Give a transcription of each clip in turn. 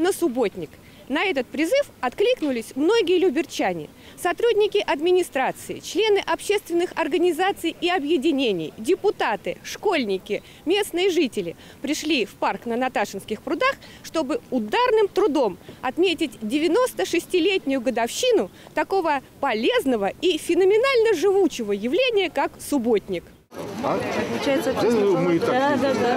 на субботник. На этот призыв откликнулись многие люберчане, сотрудники администрации, члены общественных организаций и объединений, депутаты, школьники, местные жители пришли в парк на Наташинских прудах, чтобы ударным трудом отметить 96-летнюю годовщину такого полезного и феноменально живучего явления, как субботник. Получается, мы так да.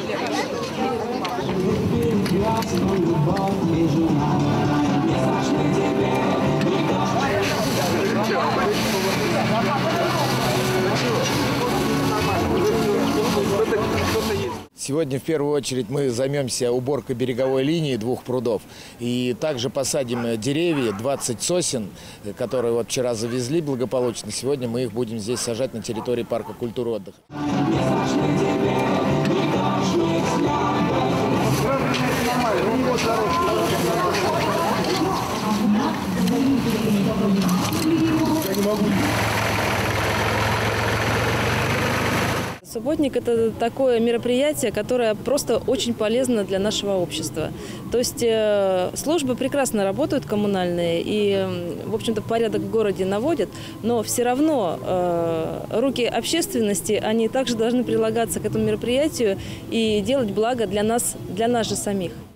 Сегодня в первую очередь мы займемся уборкой береговой линии 2 прудов. И также посадим деревья, 20 сосен, которые вот вчера завезли благополучно. Сегодня мы их будем здесь сажать на территории парка культуры и отдыха. Субботник – это такое мероприятие, которое просто очень полезно для нашего общества. То есть службы прекрасно работают, коммунальные, и, в общем-то, порядок в городе наводят, но все равно руки общественности, они также должны прилагаться к этому мероприятию и делать благо для нас же самих.